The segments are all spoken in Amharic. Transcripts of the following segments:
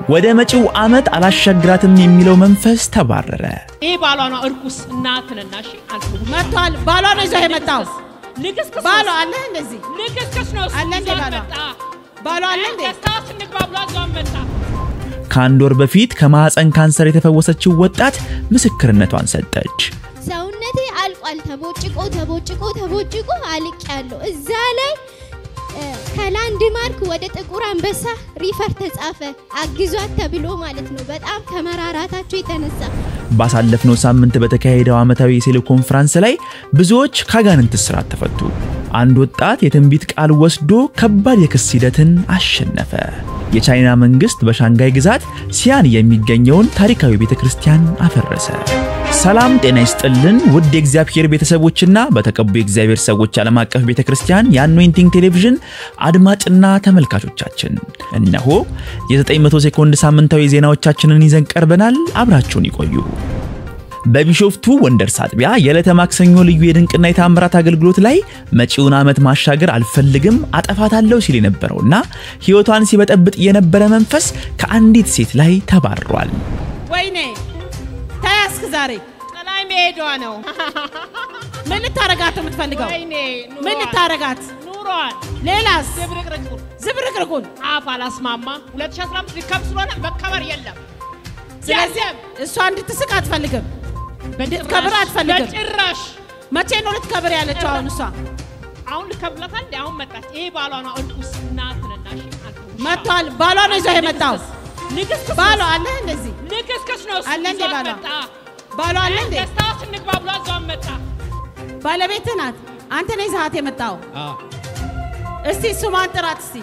ወደ መጪው ዓመት አላሻግራትም የሚለው መንፈስ ተባረረ። ይሄ ባሏ ነው እርኩስ እናትንና እሺ አንተ መጥቷል ባሏ ነው ይዘው የመጣው ንግስክስ ባሏ አለ እንደዚህ ንግስክስ ነው አለ እንደ ባሏ አለ እንደ ተስታስ ንግባብሏ ዛው መጣ ከአንድ ወር በፊት ከማህፀን ካንሰር የተፈወሰችው ወጣት ምስክርነቷን ሰጠች። ሰውነቴ አልቋል ተቦጭቆ አልቄያለሁ እዛ ላይ ከላንድ ማርክ ወደ ጥቁር አንበሳ ሪፈር ተጻፈ አግዟት ተብሎ ማለት ነው በጣም ከመራራታቸው የተነሳ ባሳለፍነው ሳምንት በተካሄደው ዓመታዊ የሴሎ ኮንፈረንስ ላይ ብዙዎች ካጋንንት እስራት ተፈቱ። አንድ ወጣት የትንቢት ቃል ወስዶ ከባድ የክስ ሂደትን አሸነፈ። የቻይና መንግስት በሻንጋይ ግዛት ሲያን የሚገኘውን ታሪካዊ ቤተክርስቲያን አፈረሰ። ሰላም ጤና ይስጥልን ውድ የእግዚአብሔር ቤተሰቦችና በተቀቡ የእግዚአብሔር ሰዎች ዓለም አቀፍ ቤተክርስቲያን የአኖይንቲንግ ቴሌቪዥን አድማጭና ተመልካቾቻችን እነሆ የ900 ሴኮንድ ሳምንታዊ ዜናዎቻችንን ይዘን ቀርበናል። አብራችሁን ይቆዩ። በቢሾፍቱ ወንደርስ አጥቢያ የዕለተ ማክሰኞ ልዩ የድንቅና የታምራት አገልግሎት ላይ መጪውን ዓመት ማሻገር አልፈልግም አጠፋታለሁ ሲል የነበረውና ሕይወቷን ሲበጠብጥ የነበረ መንፈስ ከአንዲት ሴት ላይ ተባርሯል። ወይኔ ታያስክ ዛሬ ጠላይ መሄዷ ነው ምን ልታረጋት የምትፈልገው ወይኔ ምን ልታረጋት ኑሯን ሌላስ ዝብርቅርቁን አፍ አላስማማ 2015 ሊከብር ስለሆነ መከበር የለም ስለዚህ እሷ እንድትስቅ አትፈልግም እንድትከብር አትፈልግም በጭራሽ መቼ ነው ልትከብር ያለችው አሁን ልከብለታል አሁን መጣች ይሄ ባሏ ነው እርኩስ እናትንና እሺ አንተ መጥቷል ባሏ ነው ይዘው የመጣው ንግስክስ ባሏ አለ እንደዚህ ንግስክስ ነው አለ እንደ ባሏ አለ እንደ ተስታስ ንግባብሏ ዛው መጣ ባለቤት ናት አንተ ነህ ይዘሃት የመጣው እስቲ ስሟን ጥራት እስቲ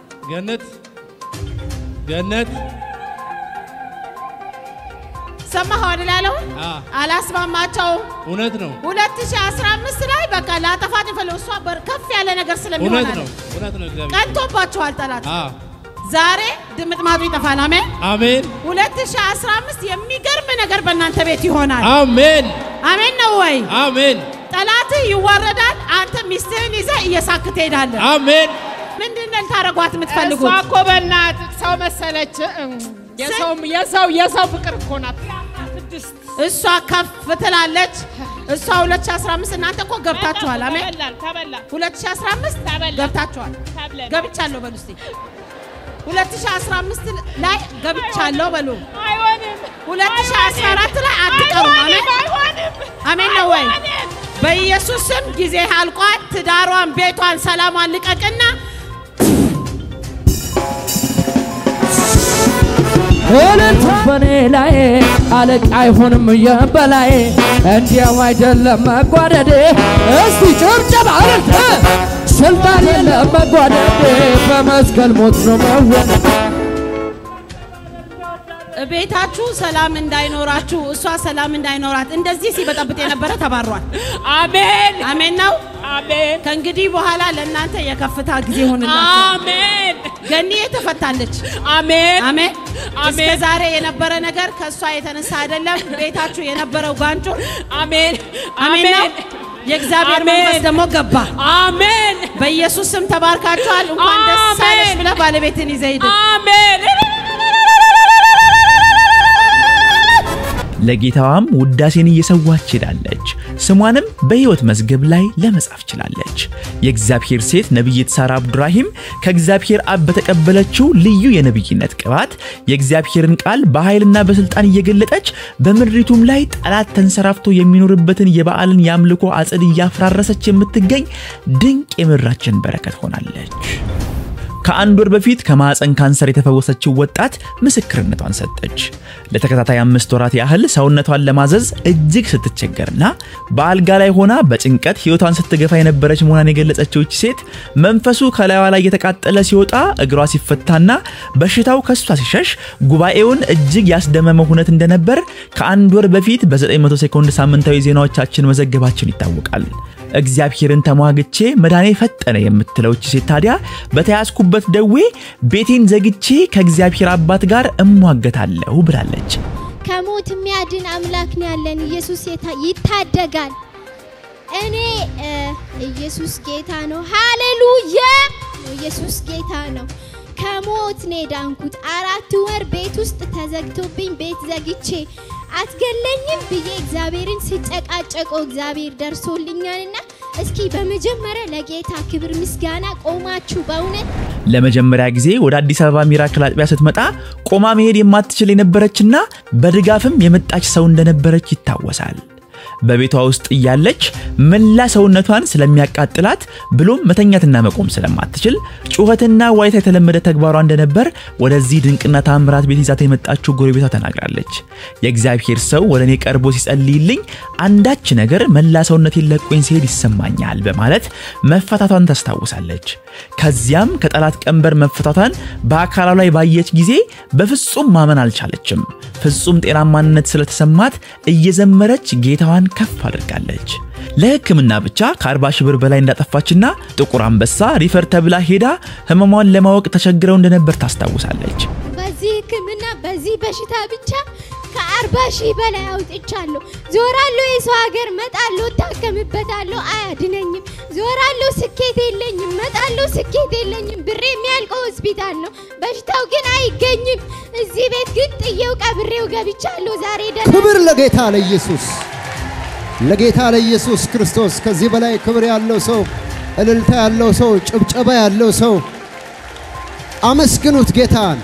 ገነት ሰማኸው አይደለም አላስማማቸው እውነት ነው 2015 ላይ በቃ ላጠፋት ይፈልጉ እሷ ከፍ ያለ ነገር ስለሚሆን እውነት ነው እግዚአብሔር ቀንቶባቸዋል ጠላት ዛሬ ድምጥማጡ ይጠፋል አሜን አሜን 2015 የሚገርም ነገር በእናንተ ቤት ይሆናል አሜን አሜን ነው ወይ አሜን ጠላት ይዋረዳል አንተ ሚስትህን ይዘህ እየሳክ ትሄዳለህ አሜን ምንድነው ታረጓት የምትፈልጉት እሷ እኮ በእናት ሰው መሰለች የሰው ፍቅር እኮ ናት እሷ ከፍ ትላለች እሷ 2015 እናንተ እኮ ገብታችኋል አሜን ተበላ 2015 ገብታችኋል ገብቻለሁ በሉ እስቲ 2015 ላይ ገብቻለሁ በሉ አይሆንም 2014 ላይ አትቀሩ አሜን አሜን ነው ወይ በኢየሱስ ስም ጊዜ አልቋል ትዳሯን ቤቷን ሰላሟን ልቀቅና እልልታ በኔ ላይ አለቃ አይሆንም የበላይ እንዲያው አይደለም መጓደዴ እስቲ ጭብጨባ አረተ ስልጣን የለም መጓደዴ በመስቀል ሞት ነው መወን ቤታችሁ ሰላም እንዳይኖራችሁ እሷ ሰላም እንዳይኖራት እንደዚህ ሲበጠብጥ የነበረ ተባሯል አሜን አሜን ነው አሜን ከእንግዲህ በኋላ ለእናንተ የከፍታ ጊዜ ሆነላችሁ አሜን ገኒ ተፈታለች አሜን አሜን እስከ ዛሬ የነበረ ነገር ከሷ የተነሳ አይደለም ቤታችሁ የነበረው ጋንጮ አሜን አሜን የእግዚአብሔር መንፈስ ደግሞ ገባ አሜን በኢየሱስ ስም ተባርካችኋል እንኳን ደስ አለሽ ብለህ ባለቤትን ይዘህ ሂድ አሜን ለጌታዋም ውዳሴን እየሰዋች ሄዳለች። ስሟንም በሕይወት መዝገብ ላይ ለመጻፍ ችላለች። የእግዚአብሔር ሴት ነብይት ሳራ አብዱራሂም ከእግዚአብሔር አብ በተቀበለችው ልዩ የነብይነት ቅባት የእግዚአብሔርን ቃል በኃይልና በስልጣን እየገለጠች በምድሪቱም ላይ ጠላት ተንሰራፍቶ የሚኖርበትን የበዓልን ያምልኮ አጽድ እያፈራረሰች የምትገኝ ድንቅ የምድራችን በረከት ሆናለች። ከአንድ ወር በፊት ከማህፀን ካንሰር የተፈወሰችው ወጣት ምስክርነቷን ሰጠች። ለተከታታይ 5 ወራት ያህል ሰውነቷን ለማዘዝ እጅግ ስትቸገርና በአልጋ ላይ ሆና በጭንቀት ህይወቷን ስትገፋ የነበረች መሆኗን የገለጸችው ሴት መንፈሱ ከላይዋ ላይ የተቃጠለ ሲወጣ እግሯ ሲፈታና በሽታው ከሷ ሲሸሽ ጉባኤውን እጅግ ያስደመመ ሁነት እንደነበር ከአንድ ወር በፊት በ900 ሴኮንድ ሳምንታዊ ዜናዎቻችን መዘገባችን ይታወቃል። እግዚአብሔርን ተሟግቼ መዳኔ ፈጠነ የምትለው ሴት ታዲያ በተያዝኩበት ደዌ ቤቴን ዘግቼ ከእግዚአብሔር አባት ጋር እሟገታለሁ ብላለች። ከሞት የሚያድን አምላክ ነው ያለን ኢየሱስ ይታደጋል። እኔ ኢየሱስ ጌታ ነው ሃሌሉያ ኢየሱስ ጌታ ነው። ከሞት ነው ዳንኩት 4 ወር ቤት ውስጥ ተዘግቶብኝ ቤት ዘግቼ አትገለኝም ብዬ እግዚአብሔርን ሲጨቃጨቀው እግዚአብሔር ደርሶልኛልና እስኪ በመጀመሪያ ለጌታ ክብር ምስጋና ቆማችሁ በእውነት ለመጀመሪያ ጊዜ ወደ አዲስ አበባ ሚራክል አጥቢያ ስትመጣ ቆማ መሄድ የማትችል የነበረችና በድጋፍም የመጣች ሰው እንደነበረች ይታወሳል። በቤቷ ውስጥ ያለች መላ ሰውነቷን ስለሚያቃጥላት ብሎም መተኛትና መቆም ስለማትችል ጩኸትና ዋይታ የተለመደ ተግባሯ እንደነበር ወደዚህ ድንቅና ታምራት ቤት ይዛት የመጣችው ጎረቤቷ ተናግራለች። የእግዚአብሔር ሰው ወደኔ ቀርቦ ሲጸልይልኝ አንዳች ነገር መላ ሰውነቴን ለቆኝ ሲሄድ ይሰማኛል በማለት መፈታቷን ታስታውሳለች። ከዚያም ከጠላት ቀንበር መፈታቷን በአካሏ ላይ ባየች ጊዜ በፍጹም ማመን አልቻለችም። ፍጹም ጤናማነት ስለተሰማት እየዘመረች ጌታዋን ከፍ አድርጋለች። ለሕክምና ብቻ ከ40 ሺህ ብር በላይ እንዳጠፋችና ጥቁር አንበሳ ሪፈር ተብላ ሄዳ ህመሟን ለማወቅ ተቸግረው እንደነበር ታስታውሳለች። በዚህ ሕክምና በዚህ በሽታ ብቻ ከ40 ሺህ በላይ አውጥቻለሁ። ዞራለሁ የሰው ሀገር መጣለሁ ታከምበታለሁ አያድነኝም። ዞራለሁ ስኬት የለኝም መጣለሁ ስኬት የለኝም። ብሬ የሚያልቀው ሆስፒታል ነው በሽታው ግን አይገኝም። እዚህ ቤት ግን ጥየው ቀብሬው ገብቻለሁ። ዛሬ ክብር ለጌታ ለኢየሱስ ለጌታ ለኢየሱስ ክርስቶስ። ከዚህ በላይ ክብር ያለው ሰው እልልታ ያለው ሰው ጭብጨባ ያለው ሰው አመስግኑት ጌታን።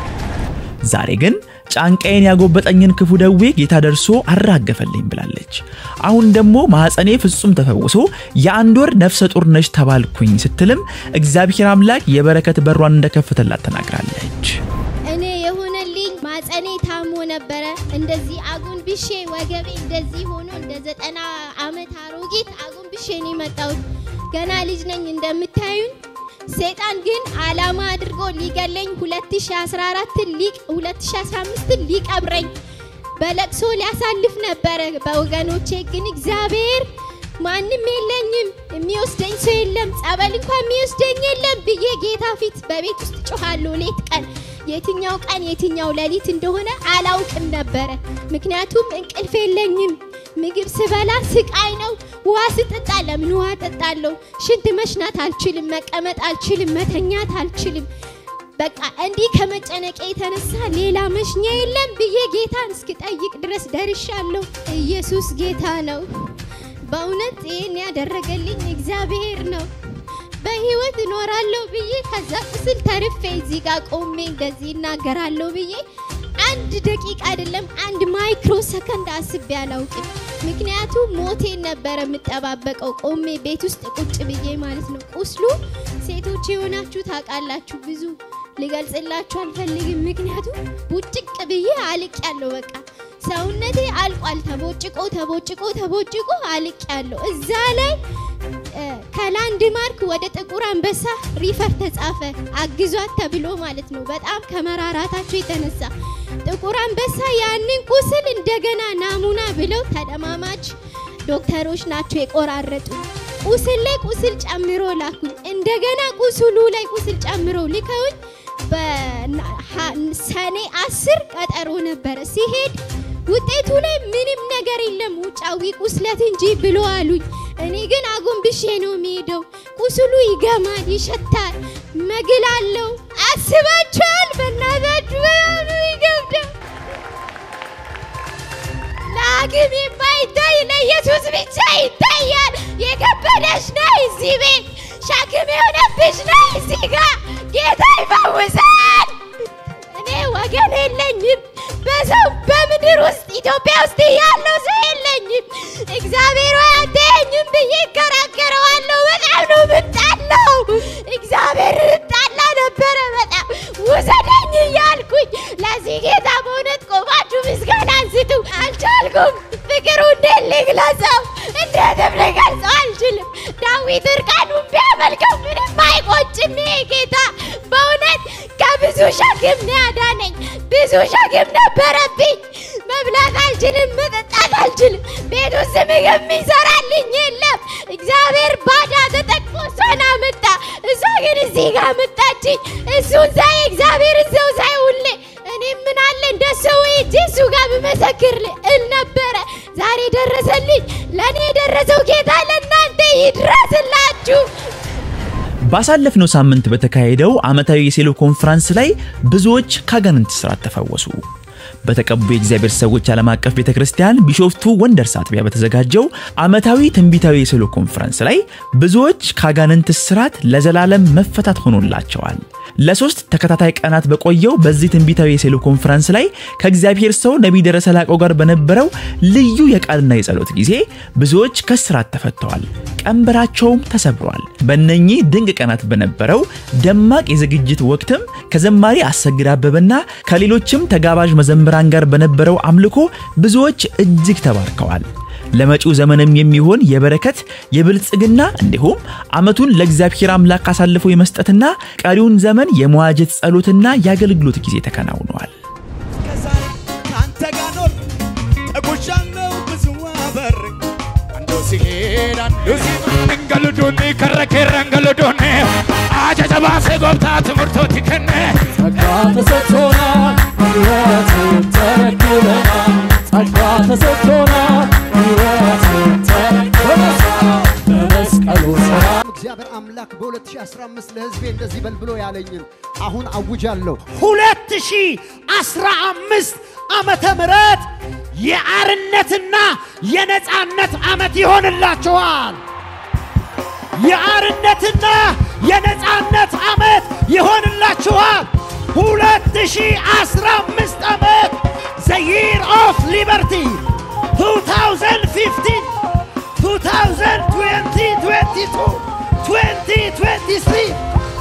ዛሬ ግን ጫንቃዬን ያጎበጠኝን ክፉ ደዌ ጌታ ደርሶ አራገፈልኝ ብላለች። አሁን ደግሞ ማህፀኔ ፍጹም ተፈውሶ የ1 ወር ነፍሰ ጡር ነሽ ተባልኩኝ ስትልም እግዚአብሔር አምላክ የበረከት በሯን እንደከፈተላት ተናግራለች። እኔ የሆነልኝ ማህፀኔ ታሞ ነበረ። እንደዚህ አጉንብሼ ወገቤ እንደዚህ ሆኖ እንደ 90 ዓመት አሮጊት አጉንብሼ ነው የመጣሁት። ገና ልጅ ነኝ እንደምታዩኝ። ሰይጣን ግን አላማ አድርጎ ሊገለኝ 2014 2015 ሊቀብረኝ በለቅሶ ሊያሳልፍ ነበር። በወገኖቼ ግን እግዚአብሔር ማንም የለኝም የሚወስደኝ ሰው የለም ጸበል እንኳን የሚወስደኝ የለም ብዬ ጌታ ፊት በቤት ውስጥ ጮሃለሁ ሌት ቀን። የትኛው ቀን የትኛው ሌሊት እንደሆነ አላውቅም ነበር። ምክንያቱም እንቅልፍ የለኝም። ምግብ ስበላ ስቃይ ነው። ውሃ ስጠጣ ለምን ውሃ ጠጣለሁ? ሽንት መሽናት አልችልም፣ መቀመጥ አልችልም፣ መተኛት አልችልም። በቃ እንዲህ ከመጨነቄ የተነሳ ሌላ መሽኛ የለም ብዬ ጌታን እስክጠይቅ ድረስ ደርሻለሁ። ኢየሱስ ጌታ ነው። በእውነት ይሄን ያደረገልኝ እግዚአብሔር ነው። በህይወት እኖራለሁ ብዬ ከዛ ቁስል ተርፌ እዚህ ጋር ቆሜ እንደዚህ እናገራለሁ ብዬ 1 ደቂቃ አይደለም 1 ማይክሮ ሰከንድ አስቤ አላውቅም። ምክንያቱም ሞቴን ነበር የምጠባበቀው ቆሜ ቤት ውስጥ ቁጭ ብዬ ማለት ነው። ቁስሉ ሴቶች የሆናችሁ ታውቃላችሁ፣ ብዙ ልገልጽላችሁ አልፈልግም። ምክንያቱም ቡጭቅ ብዬ አልቄያለሁ። በቃ ሰውነቴ አልቋል። ተቦጭቆ አልቄያለሁ። እዛ ላይ ከላንድ ማርክ ወደ ጥቁር አንበሳ ሪፈር ተጻፈ አግዟት ተብሎ ማለት ነው። በጣም ከመራራታቸው የተነሳ ጥቁር አንበሳ ያንን ቁስል እንደገና ናሙና ብለው ተደማማች ዶክተሮች ናቸው የቆራረጡ። ቁስል ላይ ቁስል ጨምሮ ላኩኝ። እንደገና ቁስሉ ላይ ቁስል ጨምሮ ልከውኝ በሰኔ 10 ቀጠሮ ነበር። ሲሄድ ውጤቱ ላይ ምንም ነገር የለም ውጫዊ ቁስለት እንጂ ብሎ አሉኝ። እኔ ግን አጎንብሼ ነው የሚሄደው። ቁስሉ ይገማል፣ ይሸታል፣ መግላለው። አስባችኋል? በእናታችሁ ይገብዳል። ለሐኪም የማይታይ ለኢየሱስ ብቻ ይታያል። የከበደሽ ነው እዚህ ቤት፣ ሸክም የሆነብሽ ነው እዚህ ጋር። ጌታ ይፈውሳል። እኔ ወገን የለኝም በሰው በምድር ውስጥ ኢትዮጵያ ውስጥ ያለው ሰው የለኝም። እግዚአብሔር ወይ አትየኝም ብዬ እከራከረዋለሁ። በጣም ነው የምጣላው። እግዚአብሔር እጣላ ነበረ በጣም ውሰደኝ እያልኩኝ። ለዚህ ጌታ በእውነት ቆማችሁ ምስጋና አንስቱ። አልቻልኩም። ፍቅሩ እንዴት ልግለጸው? እንዴትም ልገልጸው አልችልም። ዳዊት እርቃኑን ቢያመልከው ምንም አይቆጭም። ይሄ ጌታ በእውነት ከብዙ ሸክም ነው ያዳነኝ። ብዙ ሸክም ነበረብኝ። መብላት አልችልም፣ መጠጣት አልችልም። ቤት ውስጥ ምግብ የሚሰራልኝ የለም። እግዚአብሔር ባዳ ተጠቅሞ እሷን አመጣ። እሷ ግን እዚህ ጋር መጣችኝ። እሱን ሳይ እግዚአብሔርን ሰው ሳይ ሁሌ እኔ ምን አለ እንደሰው እሱ ጋር ብመሰክር እል ነበረ። ዛሬ ደረሰልኝ። ለኔ የደረሰው ጌታ ለእናንተ ይድረስላችሁ። ባሳለፍነው ሳምንት በተካሄደው ዓመታዊ የሴሎ ኮንፈረንስ ላይ ብዙዎች ካጋንንት ስራት ተፈወሱ። በተቀቡ የእግዚአብሔር ሰዎች ዓለም አቀፍ ቤተክርስቲያን ቢሾፍቱ ወንደርስ አጥቢያ በተዘጋጀው ዓመታዊ ትንቢታዊ የሴሎ ኮንፈረንስ ላይ ብዙዎች ካጋንንት ስራት ለዘላለም መፈታት ሆኖላቸዋል። ለሶስት ተከታታይ ቀናት በቆየው በዚህ ትንቢታዊ የሴሎ ኮንፈረንስ ላይ ከእግዚአብሔር ሰው ነብይ ደረሰ ላቀው ጋር በነበረው ልዩ የቃልና የጸሎት ጊዜ ብዙዎች ከስራት ተፈተዋል፣ ቀንበራቸውም ተሰብሯል። በእነኚህ ድንቅ ቀናት በነበረው ደማቅ የዝግጅት ወቅትም ከዘማሪ አሰግድ አበበና ከሌሎችም ተጋባዥ መዘምራን ጋር በነበረው አምልኮ ብዙዎች እጅግ ተባርከዋል። ለመጪው ዘመንም የሚሆን የበረከት የብልጽግና እንዲሁም አመቱን ለእግዚአብሔር አምላክ አሳልፎ የመስጠትና ቀሪውን ዘመን የመዋጀት ጸሎትና የአገልግሎት ጊዜ ተከናውኗል። ከዛሬ አንተ ጋር ኖር ተጎሻለው ብዙ አበር አንዱ ሲሄድ አንዱ እንገሉዱኒ ከረከረንገሉዱኒ አጀጀባሴ ጎብታ ትምርቶ ትከነ ጸጋ ተሰጥቶናል ሕይወት ተረክበናል ጸጋ ተሰጥቶናል እግዚአብሔር አምላክ በ2015 ለሕዝቤ እንደዚህ በልብሎ ያለኝን አሁን አውጃለሁ። 2015 ዓመተ ምህረት የአርነትና የነጻነት ዓመት ይሆንላችኋል። የአርነትና የነጻነት ዓመት ይሆንላችኋል። 2015 ዓመት the year of liberty 2015 2022 2023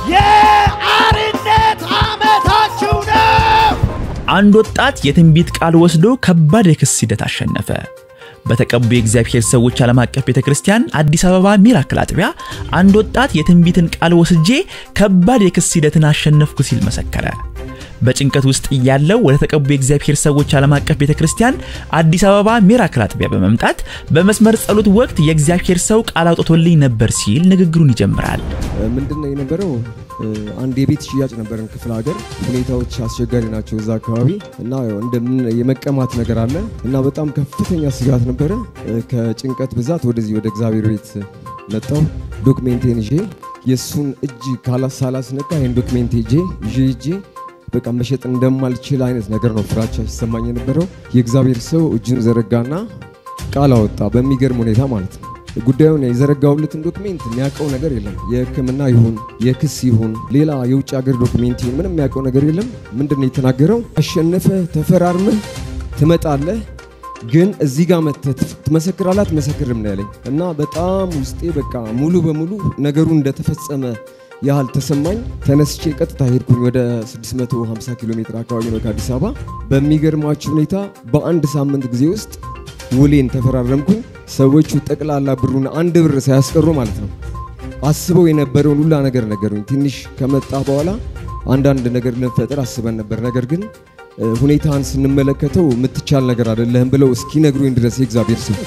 የአርነት ዓመታችሁ ነው። አንድ ወጣት የትንቢት ቃል ወስዶ ከባድ የክስ ሂደት አሸነፈ። በተቀቡ የእግዚአብሔር ሰዎች ዓለም አቀፍ ቤተክርስቲያን አዲስ አበባ ሚራክል አጥቢያ አንድ ወጣት የትንቢትን ቃል ወስጄ ከባድ የክስ ሂደትን አሸነፍኩ ሲል መሰከረ። በጭንቀት ውስጥ ያለው ወደ ተቀቡ የእግዚአብሔር ሰዎች ዓለም አቀፍ ቤተክርስቲያን አዲስ አበባ ሚራክል አጥቢያ በመምጣት በመስመር ጸሎት ወቅት የእግዚአብሔር ሰው ቃል አውጥቶልኝ ነበር ሲል ንግግሩን ይጀምራል። ምንድነው የነበረው? አንድ የቤት ሽያጭ ነበርን ክፍለ ሀገር። ሁኔታዎች አስቸጋሪ ናቸው እዛ አካባቢ እና እንደምን የመቀማት ነገር አለ እና በጣም ከፍተኛ ስጋት ነበረ። ከጭንቀት ብዛት ወደዚህ ወደ እግዚአብሔር ቤት መጣው። ዶክመንቴን ይዤ የሱን እጅ ካላሳላስነካ ይሄን ዶክመንት ይዤ በቃ መሸጥ እንደማልችል አይነት ነገር ነው ፍራቻ ሲሰማኝ የነበረው። የእግዚአብሔር ሰው እጁን ዘረጋና ቃል አወጣ በሚገርም ሁኔታ ማለት ነው። ጉዳዩን የዘረጋውለትን ዶክመንት የሚያውቀው ነገር የለም። የሕክምና ይሁን የክስ ይሁን ሌላ የውጭ ሀገር ዶክመንት ይሁን ምንም የሚያውቀው ነገር የለም። ምንድነው የተናገረው? አሸነፈ ተፈራርመህ ትመጣለህ፣ ግን እዚህ ጋር መተህ ትመሰክራለህ ትመሰክርም ነው ያለኝ እና በጣም ውስጤ በቃ ሙሉ በሙሉ ነገሩ እንደተፈጸመ ያህል ተሰማኝ። ተነስቼ ቀጥታ ሄድኩኝ። ወደ 650 ኪሎ ሜትር አካባቢ ነው ከአዲስ አበባ። በሚገርማችሁ ሁኔታ በአንድ ሳምንት ጊዜ ውስጥ ውሌን ተፈራረምኩኝ። ሰዎቹ ጠቅላላ ብሩን አንድ ብር ሳያስቀሩ ማለት ነው አስበው የነበረውን ሁላ ነገር ነገሩኝ። ትንሽ ከመጣ በኋላ አንዳንድ ነገር ልንፈጥር አስበን ነበር፣ ነገር ግን ሁኔታን ስንመለከተው የምትቻል ነገር አይደለም ብለው እስኪነግሩኝ ድረስ የእግዚአብሔር ሰው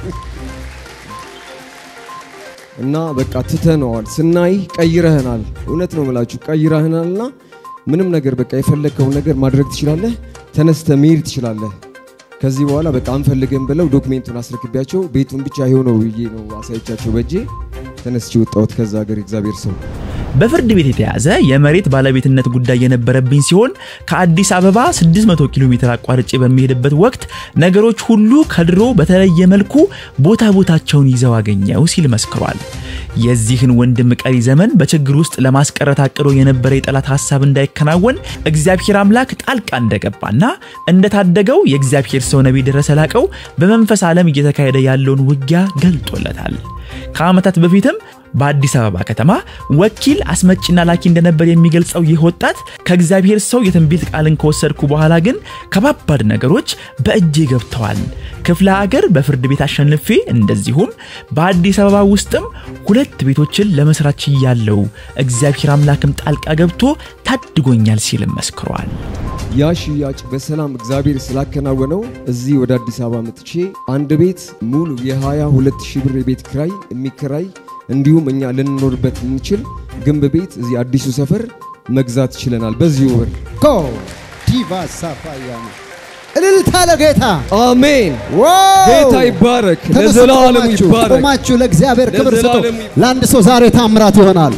እና በቃ ትተነዋል። ስናይ ቀይረህናል። እውነት ነው የምላችሁ ቀይረህናልና ምንም ነገር በቃ የፈለከው ነገር ማድረግ ትችላለህ፣ ተነስተ መሄድ ትችላለህ። ከዚህ በኋላ በቃ አንፈልግም ብለው ዶክመንቱን አስረክቢያቸው ቤቱን ብቻ ይሆነው ይዬ ነው አሳይቻቸው በእጄ ተነስቼ ወጣሁት ከዛ ሀገር እግዚአብሔር ሰው። በፍርድ ቤት የተያዘ የመሬት ባለቤትነት ጉዳይ የነበረብኝ ሲሆን ከአዲስ አበባ 600 ኪሎ ሜትር አቋርጬ በሚሄድበት ወቅት ነገሮች ሁሉ ከድሮ በተለየ መልኩ ቦታቸውን ይዘው አገኘው ሲል መስክሯል። የዚህን ወንድም ቀሪ ዘመን በችግር ውስጥ ለማስቀረት አቅዶ የነበረ የጠላት ሐሳብ እንዳይከናወን እግዚአብሔር አምላክ ጣልቃ እንደገባና እንደታደገው የእግዚአብሔር ሰው ነብይ ደረሰ ላቀው በመንፈስ ዓለም እየተካሄደ ያለውን ውጊያ ገልጦለታል። ከዓመታት በፊትም በአዲስ አበባ ከተማ ወኪል አስመጭና ላኪ እንደነበር የሚገልጸው ይህ ወጣት ከእግዚአብሔር ሰው የትንቢት ቃልን ከወሰድኩ በኋላ ግን ከባባድ ነገሮች በእጄ ገብተዋል። ክፍለ ሀገር በፍርድ ቤት አሸንፌ እንደዚሁም በአዲስ አበባ ውስጥም 2 ቤቶችን ለመስራት ያለው እግዚአብሔር አምላክም ጣልቃ ገብቶ ታድጎኛል ሲል መስክሯል። ያ ሽያጭ በሰላም እግዚአብሔር ስላከናወነው እዚህ ወደ አዲስ አበባ መጥቼ አንድ ቤት ሙሉ የ22,000 ብር ቤት ክራይ የሚከራይ እንዲሁም እኛ ልንኖርበት እንችል ግንብ ቤት እዚህ አዲሱ ሰፈር መግዛት ይችላል በዚህ ወር ኮ ዲቫ ሳፋያኒ እልልታ ለጌታ አሜን። ጌታ ይባረክ፣ ለዘላለም ይባረክ። ቆማችሁ ለእግዚአብሔር ክብር ስጡ። ለአንድ ሰው ዛሬ ታምራት ይሆናል።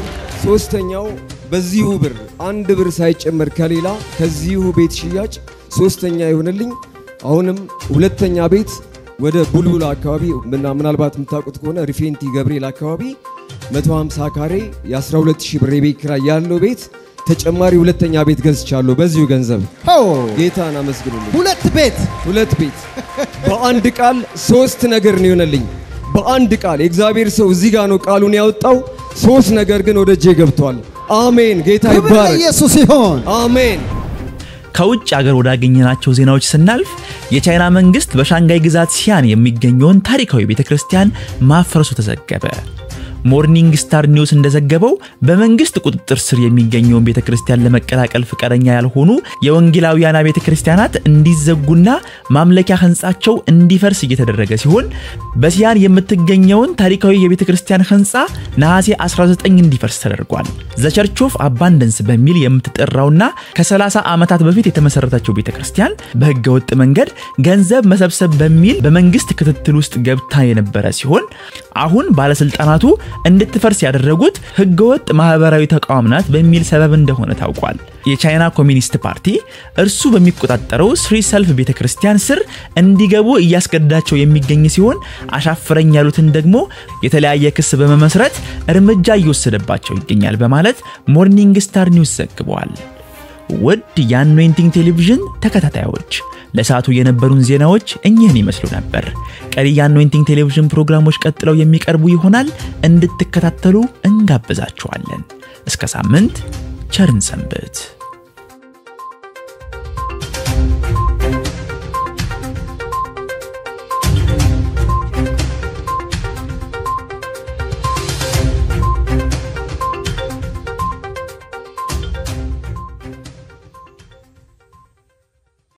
ሶስተኛው በዚሁ ብር 1 ብር ሳይጨመር ከሌላ ከዚሁ ቤት ሽያጭ ሶስተኛ ይሆንልኝ። አሁንም ሁለተኛ ቤት ወደ ቡልቡላ አካባቢ ምናልባት የምታውቁት ከሆነ ሪፌንቲ ገብርኤል አካባቢ 150 ካሬ የ12000 ብር ቤት ኪራይ ያለው ቤት ተጨማሪ ሁለተኛ ቤት ገዝቻለሁ በዚሁ ገንዘብ። ጌታን አመስግኑልኝ። ሁለት ቤት በአንድ ቃል 3 ነገር ነው ይሆነልኝ። በአንድ ቃል የእግዚአብሔር ሰው እዚህ ጋር ነው ቃሉን ያወጣው። 3 ነገር ግን ወደ እጄ ገብቷል። አሜን። ጌታ ይባረክ። ኢየሱስ ይሁን። አሜን። ከውጭ ሀገር ወዳገኘናቸው ዜናዎች ስናልፍ የቻይና መንግስት በሻንጋይ ግዛት ሲያን የሚገኘውን ታሪካዊ ቤተክርስቲያን ማፍረሱ ተዘገበ። ሞርኒንግ ስታር ኒውስ እንደዘገበው በመንግስት ቁጥጥር ስር የሚገኘውን ቤተክርስቲያን ለመቀላቀል ፍቃደኛ ያልሆኑ የወንጌላውያን ቤተክርስቲያናት እንዲዘጉና ማምለኪያ ህንጻቸው እንዲፈርስ እየተደረገ ሲሆን በሲያን የምትገኘውን ታሪካዊ የቤተክርስቲያን ህንጻ ነሐሴ 19 እንዲፈርስ ተደርጓል። ዘ ቸርች ኦፍ አባንደንስ በሚል የምትጠራውና ከ30 ዓመታት በፊት የተመሰረተችው ቤተክርስቲያን በህገወጥ መንገድ ገንዘብ መሰብሰብ በሚል በመንግስት ክትትል ውስጥ ገብታ የነበረ ሲሆን አሁን ባለስልጣናቱ እንድትፈርስ ያደረጉት ህገወጥ ማህበራዊ ተቋም ናት በሚል ሰበብ እንደሆነ ታውቋል። የቻይና ኮሚኒስት ፓርቲ እርሱ በሚቆጣጠረው ስሪ ሰልፍ ቤተክርስቲያን ስር እንዲገቡ እያስገደዳቸው የሚገኝ ሲሆን አሻፈረኝ ያሉትን ደግሞ የተለያየ ክስ በመመስረት እርምጃ እየወሰደባቸው ይገኛል በማለት ሞርኒንግ ስታር ኒውስ ዘግቧል። ውድ የአኖይንቲንግ ቴሌቪዥን ተከታታዮች ለሰዓቱ የነበሩን ዜናዎች እኚህን ይመስሉ ነበር። ቀሪ የአኖይንቲንግ ቴሌቪዥን ፕሮግራሞች ቀጥለው የሚቀርቡ ይሆናል። እንድትከታተሉ እንጋብዛችኋለን። እስከ ሳምንት ቸርን ሰንብት።